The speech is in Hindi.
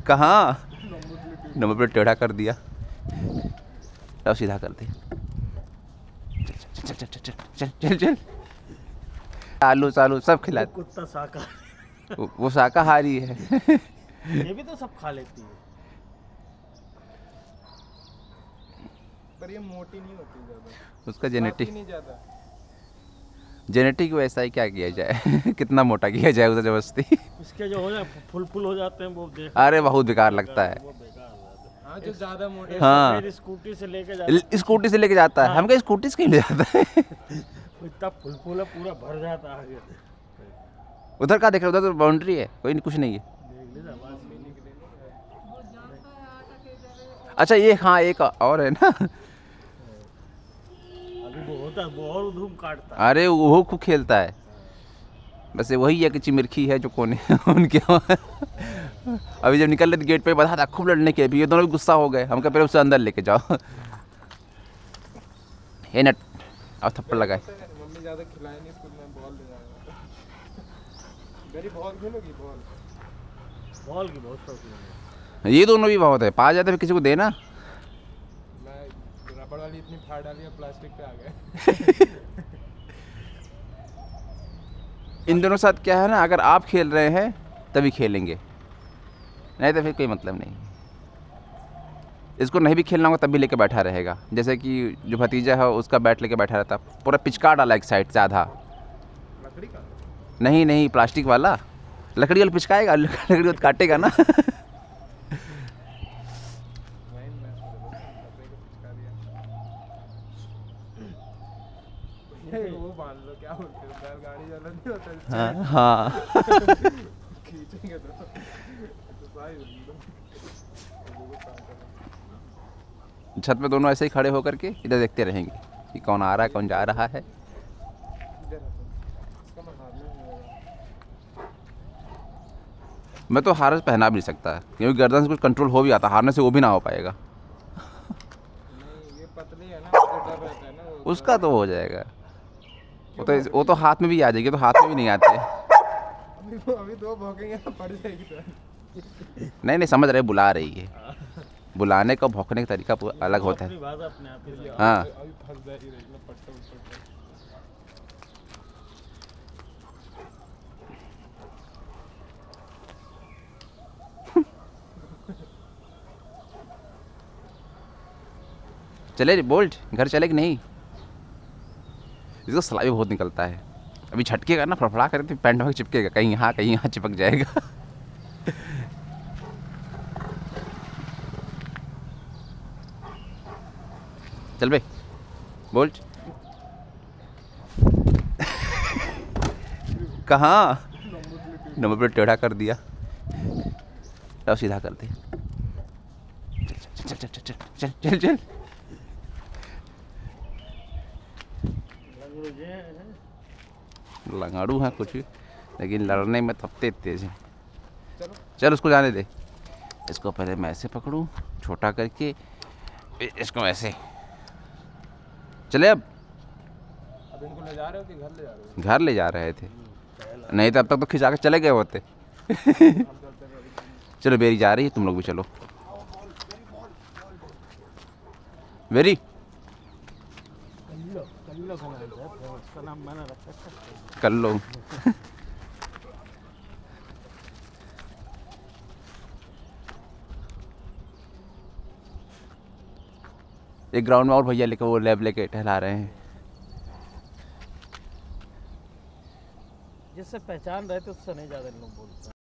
कहाँ नंबर प्लेट टेढ़ा कर दिया। अब सीधा कर दे। चल चल चल चल चल चल चल। आलू सालू सब खिला। कुत्ता शाकाहारी। वो शाकाहारी है। ये भी तो सब खा लेती है, पर ये मोटी नहीं होती ज़्यादा। उसका जेनेटिक नहीं ज़्यादा। जेनेटिक वैसा ही, क्या किया जाए। कितना मोटा किया जाए उसे जबरदस्ती। इसके जो हो जाए फुल हो जाते हैं वो देख। अरे बहुत बेकार लगता है। वो बेकार हो जाते हैं। हाँ जो ज़्यादा मोटे। हाँ फिर स्कूटी से लेके जाते स्कूटी से लेके जाता है। हम क्या स्कूटी से क्यों ले जाता है। इतना फुल पूरा भर जाता है आगे। उधर का देख रहे, उधर तो बाउंड्री है, कोई नहीं, कुछ नहीं है। देख लीजिए आवाज नहीं निकले। अच्छा ये हाँ एक और है ना। अभी वो होता है, वो और धूम काटता है। अरे वो खूब खेलता है। वैसे वही है कि चिमिरखी है जो कोने उनके वहाँ। अभी जब निकल रहे थे गेट पे बता था खूब लड़ने के, अभी ये दोनों भी गुस्सा हो गए। हम कह पहले उससे अंदर लेके जाओ। ये नट और थप्पड़ लगाए। मम्मी ज़्यादा खिलाए नहीं स्कूल में, बॉल ले जाएगा। मेरी बॉल खेलोगी? बॉल की बहुत शौकीन है। ये दोनों भी बहुत है, पा जाते फिर किसी को देना। मैं रबड़ वाली इतनी फाड़ डाली है, प्लास्टिक पे आ गए। इन दोनों साथ क्या है ना, अगर आप खेल रहे हैं तभी खेलेंगे, नहीं तो फिर कोई मतलब नहीं। इसको नहीं भी खेलना होगा तब भी लेके बैठा रहेगा। जैसे कि जो भतीजा है उसका बैट लेके बैठा रहता, पूरा पिचका डाला एक साइड से आधा। लकड़ी का? नहीं प्लास्टिक वाला। लकड़ी वाला पिचकाएगा, लकड़ी वाला काटेगा ना। वो बांध लो, क्या बोलते हो, बैलगाड़ी वाला नहीं होता? हाँ खींचेंगे तो छत पे दोनों ऐसे ही खड़े होकर के इधर देखते रहेंगे कि कौन आ रहा है कौन जा रहा है। मैं तो हार्नेस पहना भी नहीं सकता क्योंकि गर्दन से कुछ कंट्रोल हो भी आता, हार्नेस से वो भी ना हो पाएगा। नहीं ये पतली है ना, तो डर रहता है ना वो। उसका तो हो जाएगा, वो तो हाथ में भी आ जाएगी, तो हाथ में भी नहीं आते। अभी दो भौंकेंगे तो पड़ जाएगी तो। नहीं समझ रहे, बुला रही है। बुलाने का भौंकने का तरीका पूरा अलग होता है। अपनी भाषा अपने आप ही। हाँ अभी फंस जाएगी ना, पट्टा ऊपर। चले बोल्ट, घर चले कि नहीं? इसका सलाई भी बहुत निकलता है। अभी झटकेगा ना, फड़फड़ा करे तो पैंट में चिपकेगा, कहीं यहाँ चिपक जाएगा। चल बे बोल्ट। कहाँ नंबर प्लेट टेढ़ा कर दिया। अब सीधा कर दे। चल चल चल चल चल चल चल। लंगाड़ू है कुछ, लेकिन लड़ने में थपते तेज हैं। चल उसको जाने दे। इसको पहले मैं ऐसे पकड़ूं छोटा करके, इसको ऐसे। चले अब इनको ले जा रहे हो कि घर ले जा रहे हो? घर ले जा रहे थे, नहीं तो अब तक तो खिंचा के चले गए होते। चलो बेरी जा रही है, तुम लोग भी चलो। बेरी उसका नाम मैंने रखा कर लो। एक ग्राउंड में और भैया लेके वो लैब लेके टहला रहे हैं। जिससे पहचान रहे थे उससे नहीं ज़्यादा लोग बोलते हैं।